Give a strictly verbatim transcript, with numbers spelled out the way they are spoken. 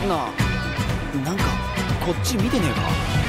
なあ、なんかこっち見てねえか？